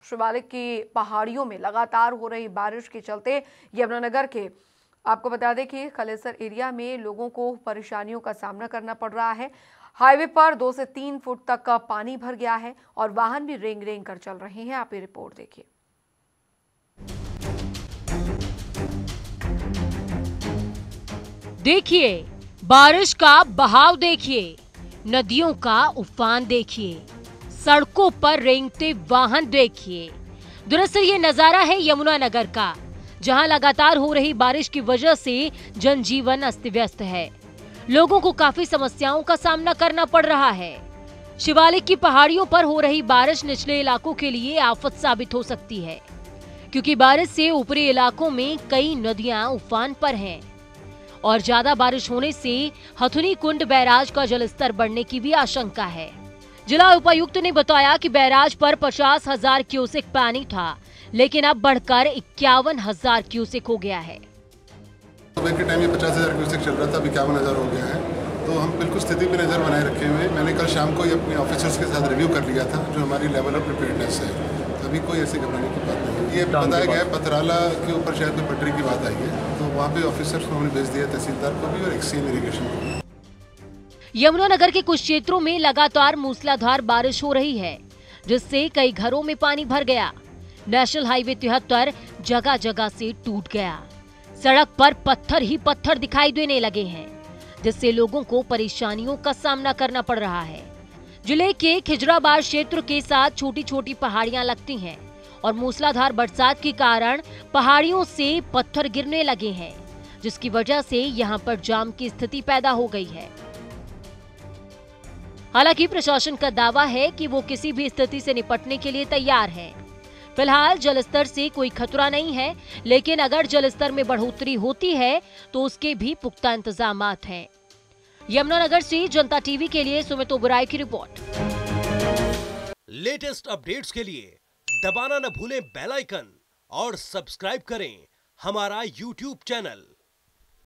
शिवालिक की पहाड़ियों में लगातार हो रही बारिश के चलते यमुनानगर के आपको बता दें कि खलेसर एरिया में लोगों को परेशानियों का सामना करना पड़ रहा है। हाईवे पर 2 से 3 फुट तक का पानी भर गया है और वाहन भी रेंग रेंग कर चल रहे हैं। आप ये रिपोर्ट देखिए। देखिए बारिश का बहाव, देखिए नदियों का उफान, देखिए सड़कों पर रेंगते वाहन, देखिए। दरअसल ये नजारा है यमुनानगर का, जहां लगातार हो रही बारिश की वजह से जनजीवन अस्त व्यस्त है। लोगों को काफी समस्याओं का सामना करना पड़ रहा है। शिवालिक की पहाड़ियों पर हो रही बारिश निचले इलाकों के लिए आफत साबित हो सकती है, क्योंकि बारिश से ऊपरी इलाकों में कई नदियां उफान पर हैं और ज्यादा बारिश होने से हथुनी कुंड बैराज का जलस्तर बढ़ने की भी आशंका है। जिला उपायुक्त ने बताया कि बैराज पर 50,000 क्यूसेक पानी था, लेकिन अब बढ़कर 51,000 क्यूसेक हो गया है। सुबह के टाइम ये 50,000 क्यूसेक चल रहा था, अब 51,000 हो गया है। तो हम बिल्कुल स्थिति पे नजर बनाए रखे हुए। मैंने कल शाम को ये अपने ऑफिसर्स के साथ रिव्यू कर लिया था, जो हमारी लेवल ऑफ प्रिपेयर्डनेस है। तो अभी कोई ऐसी घबराने की बात नहीं है। ये बताया गया है पथराला के ऊपर शायद कोई पटरी की बात आई है, तो वहाँ पे ऑफिसर्स को हमने भेज दिया, तहसीलदार को भी और एक्सचेंज इरिगेशन को भी। यमुनानगर के कुछ क्षेत्रों में लगातार मूसलाधार बारिश हो रही है, जिससे कई घरों में पानी भर गया। नेशनल हाईवे 73 जगह जगह से टूट गया। सड़क पर पत्थर ही पत्थर दिखाई देने लगे हैं, जिससे लोगों को परेशानियों का सामना करना पड़ रहा है। जिले के खिजराबाद क्षेत्र के साथ छोटी छोटी पहाड़ियां लगती हैं और मूसलाधार बरसात के कारण पहाड़ियों से पत्थर गिरने लगे हैं, जिसकी वजह से यहां पर जाम की स्थिति पैदा हो गई है। हालांकि प्रशासन का दावा है कि वो किसी भी स्थिति से निपटने के लिए तैयार है। फिलहाल जलस्तर से कोई खतरा नहीं है, लेकिन अगर जलस्तर में बढ़ोतरी होती है तो उसके भी पुख्ता इंतजामात हैं। यमुनानगर से जनता टीवी के लिए सुमित ओबराय की रिपोर्ट। लेटेस्ट अपडेट्स के लिए दबाना न भूलें बेल आइकन और सब्सक्राइब करें हमारा YouTube चैनल।